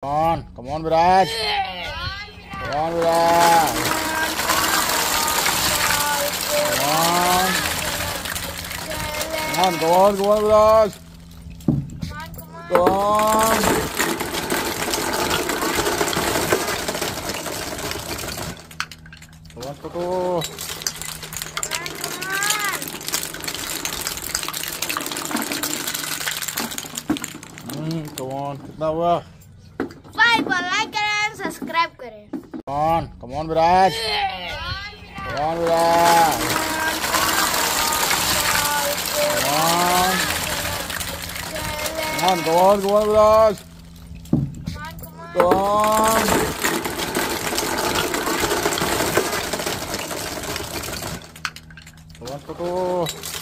Come on, Viraj. Come on, Viraj. Come on, Viraj. Come on. Come on, Toto. Come on, कितना हुआ? 5 पर like करें, subscribe करें। Come on, Viraj. Come on, Viraj. Come on, Viraj. Come on. Come on, Toto.